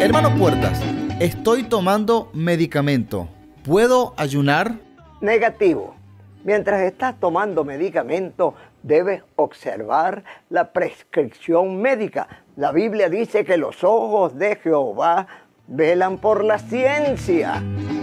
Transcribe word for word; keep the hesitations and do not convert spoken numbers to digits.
Hermano Puertas, estoy tomando medicamento. ¿Puedo ayunar? Negativo. Mientras estás tomando medicamento, debes observar la prescripción médica. La Biblia dice que los ojos de Jehová velan por la ciencia.